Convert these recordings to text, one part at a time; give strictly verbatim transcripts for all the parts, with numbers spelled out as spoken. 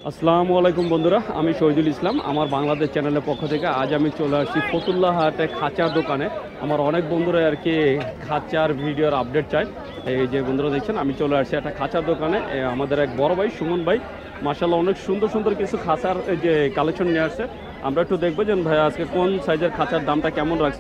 আসসালামু আলাইকুম বন্ধুরা, আমি শহীদুল ইসলাম। আমার বাংলাদেশ চ্যানেলের পক্ষ থেকে আজ আমি চলে আসছি ফতুল্লা হাটে খাঁচার দোকানে। আমার অনেক বন্ধুরা আর কি খাঁচার ভিডিওর আপডেট চাই। এই যে বন্ধুরা দেখছেন, আমি চলে আসছি একটা খাঁচার দোকানে। আমাদের এক বড় ভাই সুমন ভাই মাশাআল্লাহ অনেক সুন্দর সুন্দর কিছু খাঁচার যে কালেকশন নিয়ে আসছে। আমরা একটু দেখবো যে ভাই আজকে কোন সাইজের খাঁচার দামটা কেমন রাখছে।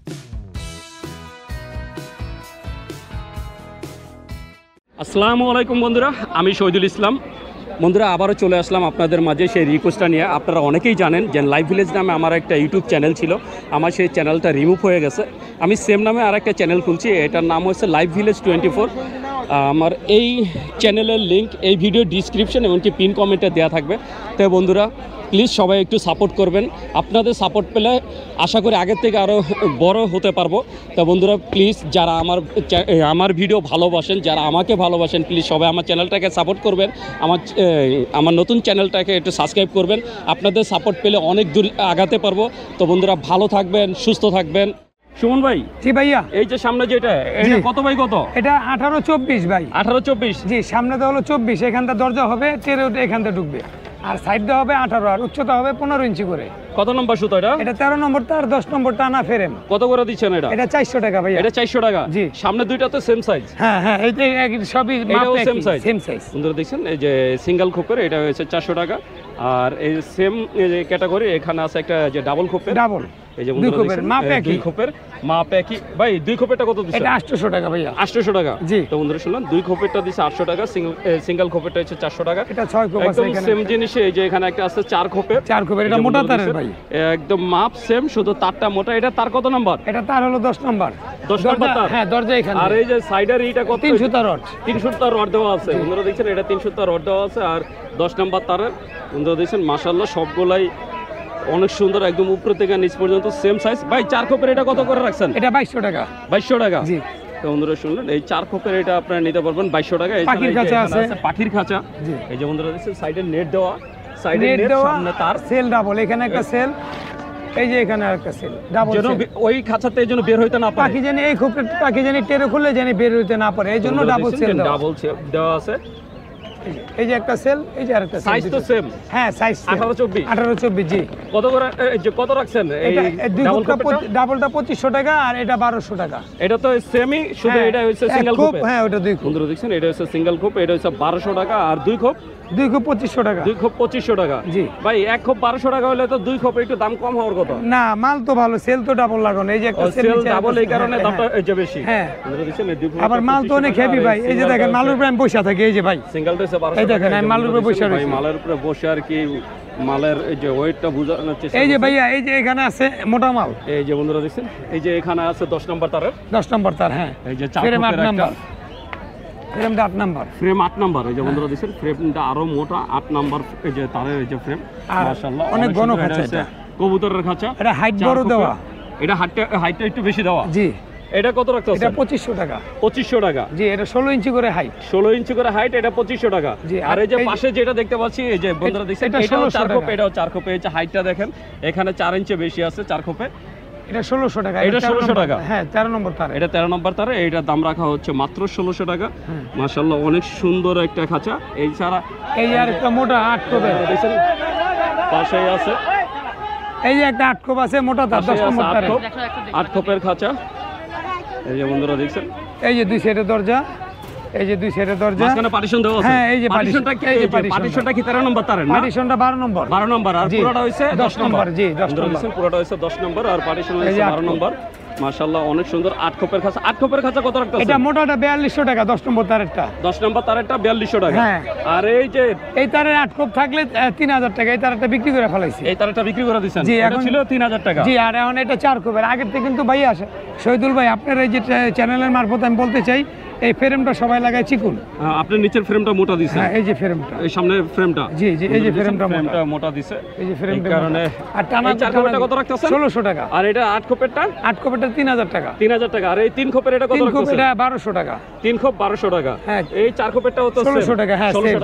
আসসালামু আলাইকুম বন্ধুরা, আমি শহীদুল ইসলাম। বন্ধুরা আবারও চলে আসলাম আপনাদের মাঝে সেই রিকোয়েস্টটা নিয়ে। আপনারা অনেকেই জানেন যে লাইভ ভিলেজ নামে আমার একটা ইউটিউব চ্যানেল ছিল, আমার সেই চ্যানেলটা রিমুভ হয়ে গেছে। আমি সেম নামে আর একটা চ্যানেল খুলছি, এটার নাম হচ্ছে লাইভ ভিলেজ টোয়েন্টি ফোর। আমার এই চ্যানেলের লিঙ্ক এই ভিডিও ডিসক্রিপশন এমনকি পিন কমেন্টে দেওয়া থাকবে। তাই বন্ধুরা প্লিজ সবাই একটু সাপোর্ট করবেন। আপনাদের সাপোর্ট পেলে আশা করি আগের থেকে আরও বড় হতে পারবো। তা বন্ধুরা প্লিজ যারা আমার আমার ভিডিও ভালোবাসেন, যারা আমাকে ভালোবাসেন, প্লিজ সবাই আমার চ্যানেলটাকে সাপোর্ট করবেন। আমার আমার নতুন চ্যানেলটাকে একটু সাবস্ক্রাইব করবেন। আপনাদের সাপোর্ট পেলে অনেক দূর আগাতে পারবো। তো বন্ধুরা ভালো থাকবেন, সুস্থ থাকবেন। সুমন ভাই। জি ভাইয়া, এই যে সামনে যেটা, এটা কত ভাই কত? এটা আঠারো চব্বিশ ভাই। আঠারো চব্বিশ জি, সামনেটা হলো চব্বিশ, এখানটা দরজা হবে তেরো, এখানটা ঢুকবে। আর সাইডটা হবে আঠারো, আর উচ্চতা হবে পনেরো ইঞ্চি করে। কত নম্বর সুতো এটা? এটা তেরো নম্বর তার, দশ নম্বর টানা ফ্রেম। কত করে দিচ্ছেন এটা? এটা চারশো টাকা ভাইয়া। এটা চারশো টাকা? জি। সামনে দুইটা তো সেম সাইজ? হ্যাঁ হ্যাঁ, এই যে সবই এটাও সেম সাইজ? Same size. বন্ধুরা দেখছেন এই যে সিঙ্গেল খোপের, এটা হচ্ছে চারশো টাকা। আর এই সেম ক্যাটাগরি এখানে আছে একটা যে ডাবল খোপের। ডাবল এই যে দুই খোপের মাপ একই। দুই খোপের মাপ একই। ভাই দুই খোপেরটা কত দিচ্ছেন? এটা আটশো টাকা ভাইয়া। আটশো টাকা? জি। তো বন্ধুরা শুনলেন, দুই খোপেরটা দিচ্ছে আটশো টাকা, সিঙ্গেল সিঙ্গেল খোপেরটা হচ্ছে চারশো টাকা। এটা ছয় খোপ আছে একদম সেম জিনিস। এই যে এখানে একটা আছে চার খোপের। চার খোপের, এটা মোটা তারের ভাই। একদম মাপ সেম, শুধু তারটা মোটা। এটা তার কত নাম্বার? এটা তার হলো দশ নাম্বার। দশ নাম্বার তার? হ্যাঁ, দরজা এখানে। আর এই যে সাইডের এইটা কত? তিন সুতা রড। তিন সুতা রড দেওয়া আছে। বন্ধুরা দেখছেন এটা তিন সুতা রড দেওয়া আছে। আর দশ নাম্বার তারের। বন্ধুরা দেখছেন মাশাআল্লাহ সবগুলাই অনেক সুন্দর, একদম উপর থেকে নিচ পর্যন্ত সেম সাইজ। ভাই চার খোপের এটা কত করে রাখছেন? এটা বাইশশো টাকা। বাইশশো টাকা? জি। তো বন্ধুরা শুনলেন, এই চার খোপের এটা আপনারা নিতে পারবেন বাইশশো টাকা। পাখির খাঁচা আছে, পাখির খাঁচা। জি। এই যে বন্ধুরা দেখছেন সাইডে নেট দেওয়া, সাইডে নেট দেওয়া, সামনে তার সেল ডাবল। এখানে একটা সেল, এই যে এখানে আরেকটা সেল ডাবল, যেন ওই খাঁচাতে এই জন্য বের হইতে না পারে। পাখি জানি এই খোপের পাখি জানি টেরে খুললে জানি বের হইতে না পারে, এই জন্য ডাবল সেল ডাবল সেল দেওয়া আছে। এই যে একটা সেল, এই যে আরেকটা সেল। সাইজ তো সেম? হ্যাঁ, সাইজ আঠারো চব্বিশ। আঠারো চব্বিশ। জি। কত করে যে কত রাখছেন? এই ডাবলটা ডাবলটা পঁচিশশো টাকা, আর এটা বারোশো টাকা। এটা তো সেমই, শুধু এটা হচ্ছে সিঙ্গেল খোপ। হ্যাঁ, ওটা দুই খোপ। বন্ধুরা দেখছেন এটা হচ্ছে সিঙ্গেল খোপ, এটা হচ্ছে বারোশো টাকা। আর দুই খোপ? দুই খোপ পঁচিশশো টাকা। দুই খোপ পঁচিশশো টাকা? জি। ভাই এক খোপ বারোশো টাকা হলে তো দুই খোপ একটু দাম কম হওয়ার কথা। না, মাল তো ভালো, সেল তো ডাবল লাগানো। এই যে একটা সেল ডাবল, এই কারণে দামটা এই যে বেশি। হ্যাঁ, বন্ধুরা দেখছেন এই দুই খোপ। আবার মাল তো অনেক হেভি ভাই। এই যে দেখেন মালের উপরে আমি বসে থাকি, এই যে ভাই সিঙ্গেলটা হচ্ছে বারোশো। এই দেখেন আমি মালের উপরে বসে আছি। মালের উপরে বসে আর কি মালের এই যে ওয়েটটা বোঝানোর চেষ্টা। এই যে ভাইয়া, এই যে এখানে আছে মোটা মাল। এই যে বন্ধুরা দেখছেন, এই যে এখানে আছে দশ নম্বর তারের। দশ নম্বর তার। হ্যাঁ, এই যে চার খোপের একটা ফ্রেমটা আট নাম্বার। ফ্রেম আট নাম্বার। এই যে বন্ধুরা দেখছেন ফ্রেমটা আরো মোটা, আট নাম্বার। এই যে তারের এই যে ফ্রেম মাশাআল্লাহ অনেক ঘন খাঁচা। এটা কবুতরের খাঁচা। এটা হাইট বড় দেওয়া। এটা হাইটটা হাইটটা একটু বেশি দেওয়া। জি। এটা কত রাখতে আছে? এটা পঁচিশশো টাকা। পঁচিশশো টাকা? জি। এটা ষোলো ইঞ্চি করে হাইট। ষোলো ইঞ্চি করে হাইট, এটা পঁচিশশো টাকা। জি। আর এই যে পাশে যেটা দেখতে পাচ্ছি, এই যে বন্ধুরা দেখছেন এটাও চার খোপ, এটাও চার খোপ। এই যে হাইটটা দেখেন, এখানে চার ইঞ্চি বেশি আছে চার খোপে। এটা ষোলোশো টাকা। এটা ষোলোশো টাকা? হ্যাঁ, তেরো নম্বর তার। এটা তেরো নম্বর তারে। এইটার দাম রাখা হচ্ছে মাত্র ষোলোশো টাকা। মাশাআল্লাহ অনেক সুন্দর একটা খাঁচা। এই ছাড়া এই যে আরেকটা মোটা আট খোপের দেখছেন পাশেই আছে। এই যে একটা আট খোপ আছে মোটা তার, দশ নম্বর তারে। আট খোপের খাঁচা। এই যে বন্ধুরা দেখছেন, এই যে দুই সাইডে দরজা, এই যে দুই সাইডে দরজা, মাঝখানে পার্টিশন দেওয়া আছে। হ্যাঁ, এই যে পার্টিশনটা কি? এই যে পার্টিশনটা কি তেরো নম্বর তারের না? পার্টিশনটা বারো নম্বর। বারো নম্বর। আর পুরোটা হইছে দশ নম্বর। জি, দশ নম্বর। পুরোটা হইছে দশ নম্বর, আর পার্টিশন হইছে বারো নম্বর। মাশাআল্লাহ অনেক সুন্দর আট খোপের খাঁচা। আট খোপের খাঁচা কত রাখতে আছে? এটা মোটাটা বিয়াল্লিশশো টাকা, দশ নম্বর তারেরটা। দশ নম্বর তারেরটা বিয়াল্লিশশো টাকা। হ্যাঁ। আর এই যে এই তারের আট খোপ থাকলে তিন হাজার টাকা। এই তারটা বিক্রি করে ফেলাইছি। এই তারটা বিক্রি করে দিয়েছেন? জি, এটা ছিল তিন হাজার টাকা। জি। আর এখন এটা চার খোপের। আগের থেকে কিন্তু ভাই আসে শহীদুল ভাই, আপনার এই যে চ্যানেলের মারফত আমি বলতে চাই, এই ফ্রেমটা সবাই লাগায় চিকুন। আপনি নিচের ফ্রেমটা মোটা দিছেন? হ্যাঁ, এই যে ফ্রেমটা, এই সামনের ফ্রেমটা। জি জি, এই যে ফ্রেমটা ফ্রেমটা মোটা দিছে, এই যে ফ্রেমটা কারণে। আর টানা চার খোপেরটা কত রাখতেছেন? ষোলোশো টাকা। আর এটা আট খোপেরটা? আট খোপেরটা তিন হাজার টাকা। তিন হাজার টাকা। আর এই তিন খোপের এটা কত রাখতেছেন? এটা বারোশো টাকা। তিন খোপ বারোশো টাকা। হ্যাঁ। এই চার খোপেরটাও তো ষোলোশো টাকা। হ্যাঁ, ষোলোশো টাকা।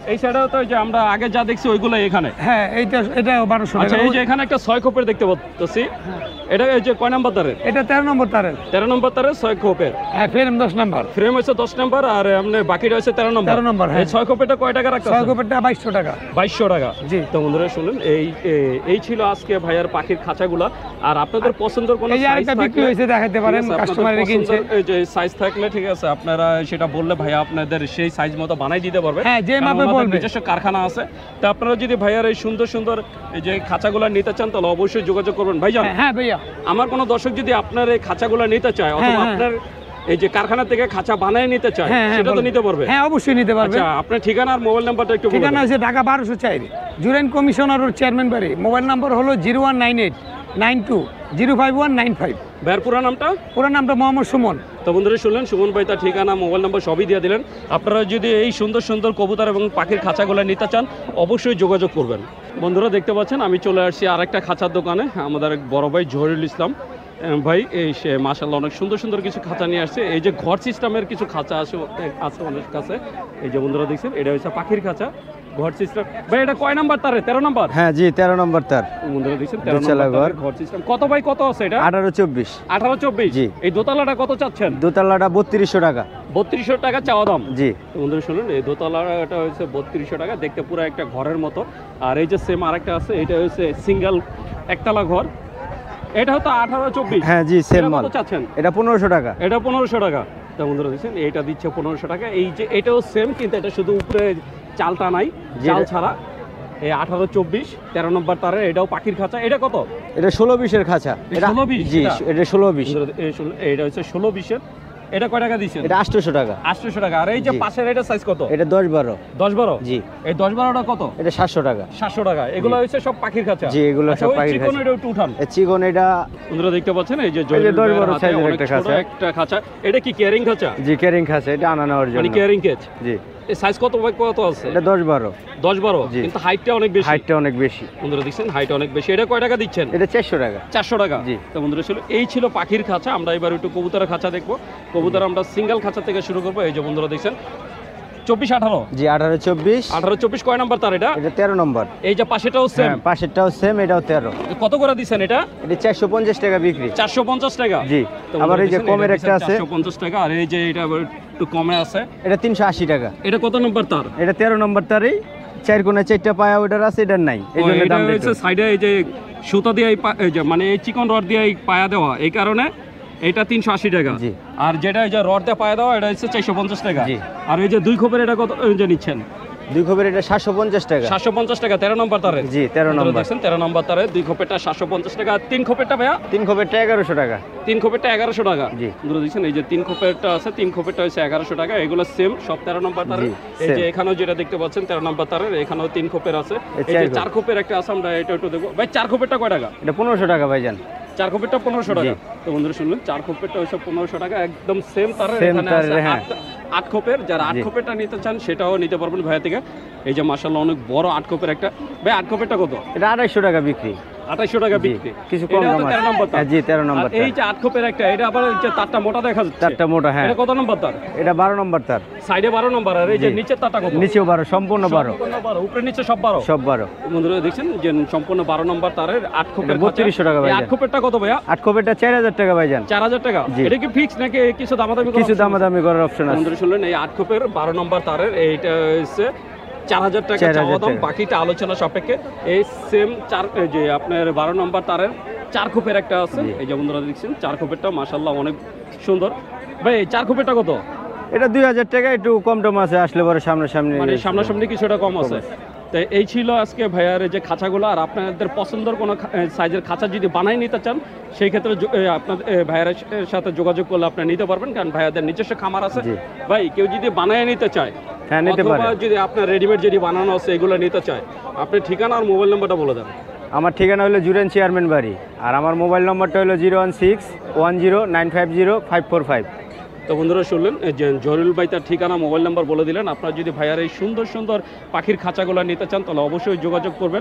এই সাইডে তো যে আমরা আগে যা দেখছি ওইগুলো এখানে। হ্যাঁ এইটা এটা বারোশো আচ্ছা টাকা। এই যে এখানে একটা ছয় খোপের দেখতে পাচ্ছি, এটা এই যে কয় নাম্বার তারের? এটা তেরো নম্বর তারের। তেরো নম্বর তারের ছয় খোপের। হ্যাঁ ফ্রেম দশ নম্বর। ফ্রেম হচ্ছে দশ নম্বর আর এমনি বাকিটা হচ্ছে তেরো নম্বর। তেরো নম্বর হ্যাঁ। এই ছয় খোপেরটা কয় টাকা রাখতে? ছয় খোপেরটা বাইশশো টাকা। বাইশশো টাকা। জি। তো বন্ধুরা শুনুন এই এই ছিল আজকে ভাইয়ার পাখির খাঁচাগুলা। আর আপনাদের পছন্দের কোনো এই যে আরেকটা বিক্রি হয়েছে দেখাতে পারেন, কাস্টমার কিনছে। এই যে সাইজ থাকলে ঠিক আছে আপনারা সেটা বললে ভাইয়া আপনাদের সেই সাইজ মতো বানাই দিতে পারবে। হ্যাঁ যে মাপে বলবে। নিজস্ব কারখানা আছে। তো আপনারা যদি ভাইয়ার এই সুন্দর সুন্দর এই যে খাঁচাগুলা নিতে চান তাহলে অবশ্যই যোগাযোগ করবেন ভাইজান। হ্যাঁ ভাইয়া। আমার কোনো দর্শক যদি আপনার এই খাঁচাগুলা নিতে চায় অথবা আপনার এই যে কারখানা থেকে খাঁচা বানায় নিতে চায় সেটা তো নিতে পারবে। হ্যাঁ অবশ্যই নিতে পারবে। আচ্ছা আপনার ঠিকানা আর মোবাইল নাম্বারটা একটু বলুন। ঠিকানা হচ্ছে ঢাকা বারোশো চার, জুরাইন কমিশনার রোড, চেয়ারম্যান বাড়ি। মোবাইল নাম্বার হলো zero one nine eight nine two zero five one nine five. ভাইয়ের পুরো নামটা? পুরো নামটা মোহাম্মদ সুমন। তো বন্ধুরা শুনলেন, সুমন ভাই তার ঠিকানা মোবাইল নাম্বার সবই দিয়ে দিলেন। আপনারা যদি এই সুন্দর সুন্দর কবুতর এবং পাখির খাঁচাগুলো নিতে চান অবশ্যই যোগাযোগ করবেন। বন্ধুরা দেখতে পাচ্ছেন আমি চলে আসছি আরেকটা খাঁচার দোকানে। আমাদের এক বড় ভাই জহিরুল ইসলাম ভাই এই সে মাশাআল্লাহ অনেক সুন্দর সুন্দর কিছু খাঁচা নিয়ে আসছে। এই যে ঘর সিস্টেমের কিছু খাঁচা আছে আছে অনেক কাছে। এই যে বন্ধুরা দেখছেন এটা হচ্ছে পাখির খাঁচা ঘর সিস্টেম। ভাই এটা কয় নাম্বার তারে? তেরো নাম্বার? হ্যাঁ জি তেরো নম্বর তার। বন্ধুরা দেখছেন তেরো নাম্বার ঘর সিস্টেম। কত ভাই কত আছে এটা? আঠারো চব্বিশ। আঠারো চব্বিশ। জি। এই দোতলাটা কত চাচ্ছেন? দোতলাটা বত্রিশশো টাকা। বত্রিশশো টাকা চাওয়া দাম। জি। বন্ধুরা শুনুন এই দোতলাটা হচ্ছে বত্রিশশো টাকা, দেখতে পুরো একটা ঘরের মতো। আর এই যে সেম আরেকটা আছে এটা হচ্ছে সিঙ্গেল একতলা ঘর, এটা হতো আঠারো চব্বিশ। হ্যাঁ জি সেম মাল। চাচ্ছেন? এটা পনেরোশো টাকা। এটা পনেরোশো টাকা। তা বন্ধুরা দেখছেন এটা দিচ্ছে পনেরোশো টাকা। এই যে এটাও সেম কিন্তু এটা শুধু উপরে চালটা নাই, চাল ছাড়া। এই আঠারো চব্বিশ তেরো নম্বর তারে এটাও পাখির খাঁচা। এটা কত? এটা ষোলো বিশের খাঁচা। ষোলো বিশ? জি এটা ষোলো বিশ। এটা হচ্ছে ষোলো বিশের। এটা কয় টাকা দিচ্ছেন? এটা আটশোশো টাকা। আটশোশো টাকা। আর এই যে পাশের এটা সাইজ কত? এটা দশ বারো। দশ বারো? জি। এই দশ বারোটা কত? এটা সাতশো টাকা। সাতশো টাকা। এগুলো হচ্ছে সব পাখির খাঁচা? জি এগুলো সব পাখির খাঁচা। এটা একটু উঠান। এই চিকন এটা বন্ধুরা দেখতে পাচ্ছেন এই যে দশ বারো সাইজের একটা খাঁচা। একটা খাঁচা। এটা কি ক্যারিং খাঁচা? জি ক্যারিং খাঁচা, এটা আনা নেওয়ার জন্য। মানে ক্যারিং কেজ। জি। এই সাইজ কত বাই কত আছে? এটা দশ বারো। দশ বারো? কিন্তু হাইটটা অনেক বেশি। হাইটটা অনেক বেশি। বন্ধুরা দেখছেন হাইট অনেক বেশি। এটা কয় টাকা দিচ্ছেন? এটা চারশো টাকা। চারশো টাকা। জি। তো বন্ধুরা ছিল এই ছিল পাখির খাঁচা। আমরা এবার একটু কবুতরের খাঁচা দেখবো। কবুতর আমরা সিঙ্গেল খাঁচা থেকে শুরু করবো। এই যে বন্ধুরা দেখছেন চব্বিশ আঠারো। জি আঠারো চব্বিশ। আঠারো চব্বিশ কয় নাম্বার তার এটা? এটা তেরো নম্বর। এই যে পাশেটাও সেম? পাশেরটাও সেম, এটাও তেরো। কত করে দিচ্ছেন এটা? এটা চারশো পঞ্চাশ টাকা বিক্রি। চারশো পঞ্চাশ টাকা? জি। আবার এই যে কমের একটা আছে চারশো পঞ্চাশ টাকা। আর এই যে এটা একটু কমে আছে এটা তিনশো আশি টাকা। এটা কত নম্বর তার? এটা তেরো নম্বর তারই। চার কোণে চারটা পায়া ওটার আছে, এটার নাই। এই জন্য দাম বেশি। সাইডে এই যে সুতা দিয়ে মানে এই চিকন রড দিয়ে পায়া দেওয়া, এই কারণে এটা তিনশো আশি টাকা। জি। আর যেটা এই যে রড দিয়ে পায়া দেওয়া এটা হচ্ছে চারশো পঞ্চাশ টাকা। জি। আর এই যে দুই খোপের এটা কত যে নিচ্ছেন? দুই খোপের এটা সাতশো পঞ্চাশ টাকা। সাতশো পঞ্চাশ টাকা তেরো নম্বর তারে? জি তেরো নম্বর। দেখছেন তেরো নম্বর তারে দুই খোপেরটা সাতশো পঞ্চাশ টাকা। তিন খোপেরটা ভাইয়া? তিন খোপেরটা এগারোশো টাকা। তিন খোপেরটা এগারোশো টাকা। জি। বন্ধুরা দেখছেন এই যে তিন খোপেরটা আছে, তিন খোপেরটা হচ্ছে এগারোশো টাকা। এগুলো সেম সব তেরো নম্বর তারে। এই যে এখানেও যেটা দেখতে পাচ্ছেন তেরো নম্বর তারের, এখানেও তিন খোপের আছে। এই যে চার খোপের একটা আছে, আমরা এটা একটু দেখবো। ভাই চার খোপেরটা কয় টাকা? এটা পনেরোশো টাকা ভাইজান। চার খোপেরটা পনেরোশো টাকা। তো বন্ধুরা শুনলেন চার খোপেরটা হচ্ছে পনেরোশো টাকা, একদম সেম তারের। এখানে আছে আট খোপের। যারা আট খোপেরটা নিতে চান সেটাও নিতে পারবেন ভাইয়া থেকে। এই যে মাশাআল্লাহ অনেক বড় আট খোপের একটা। ভাই আট খোপেরটা কত? এটা আড়াইশো টাকা বিক্রি। আঠাইশো টাকা বিক্রি। কিছু কম দাম আছে। জি তেরো নম্বর। এই যে আট খোপের একটা, এটা আবার যে তারটা মোটা দেখা যাচ্ছে। তারটা মোটা। হ্যাঁ। এটা কত নম্বর তার? এটা বারো নম্বর তার। সাইডে বারো নম্বর। আর এই যে নিচের তারটা কত? নিচেও বারো, সম্পূর্ণ বারো। উপরে নিচে সব বারো? সব বারো। বন্ধুরা দেখছেন যে সম্পূর্ণ বারো নম্বর তারের আট খোপের বত্রিশশো টাকা ভাই। আট খোপেরটা কত ভাইয়া? আট খোপেরটা চার হাজার টাকা ভাইজান। চার হাজার টাকা। এটা কি ফিক্স নাকি কিছু দামাদামি? কিছু দামাদামি করার অপশন আছে। বন্ধুরা শুনলেন এই আট খোপের বারো নম্বর তারের এইটা হচ্ছে চার হাজার টাকা চাওয়া দাম, বাকিটা আলোচনা সাপেক্ষে। এই সেম চার যে আপনার বারো নম্বর তারের চার খোপের একটা আছে। এই যে বন্ধুরা দেখছেন চার খোপেরটা মাশাআল্লাহ অনেক সুন্দর। ভাই এই চার খোপেরটা কত? এটা দুই হাজার টাকা। একটু কম টম আছে, আসলে পরে সামনাসামনি মানে সামনাসামনি কিছুটা কম আছে। তো এই ছিল আজকে ভাইয়ার যে খাঁচাগুলো। আর আপনাদের পছন্দের কোনো সাইজের খাঁচা যদি বানাই নিতে চান সেই ক্ষেত্রে আপনাদের ভাইয়ারের সাথে যোগাযোগ করলে আপনারা নিতে পারবেন, কারণ ভাইয়াদের নিজস্ব খামার আছে। ভাই কেউ যদি বানায় নিতে চায়, হ্যাঁ নিতে পারে। যদি আপনার রেডিমেড যদি বানানো আছে এগুলো নিতে চায়, আপনি ঠিকানা আর মোবাইল নাম্বারটা বলে দেন। আমার ঠিকানা হলো জুরেন চেয়ারম্যান বাড়ি। আর আমার মোবাইল নম্বরটা হলো zero one six one zero nine five zero five four five. তো বন্ধুরা শুনলেন যে জহিরুল ভাই তার ঠিকানা মোবাইল নাম্বার বলে দিলেন। আপনারা যদি ভাইয়ার এই সুন্দর সুন্দর পাখির খাঁচাগুলো নিতে চান তাহলে অবশ্যই যোগাযোগ করবেন।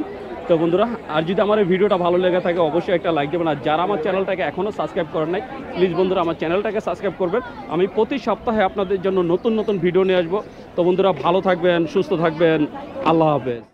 তো বন্ধুরা, আর যদি আমার এই ভিডিওটা ভালো লেগে থাকে অবশ্যই একটা লাইক দেবেন, আর যারা আমার চ্যানেলটাকে এখনও সাবস্ক্রাইব করেন নাই প্লিজ বন্ধুরা আমার চ্যানেলটাকে সাবস্ক্রাইব করবেন। আমি প্রতি সপ্তাহে আপনাদের জন্য নতুন নতুন ভিডিও নিয়ে আসবো। তো বন্ধুরা ভালো থাকবেন, সুস্থ থাকবেন, আল্লাহ হাফেজ।